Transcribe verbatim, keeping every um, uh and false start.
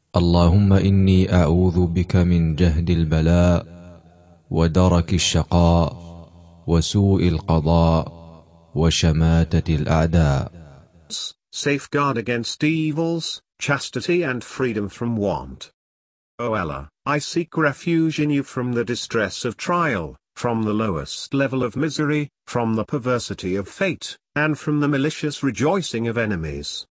اللهم إني أعوذ بك من جهد البلاء ودرك الشقاء وسوء القضاء وشماتة الأعداء. Safeguard against evils, chastity and freedom from want. O Allah, I seek refuge in you from the distress of trial, from the lowest level of misery, from the perversity of fate, and from the malicious rejoicing of enemies.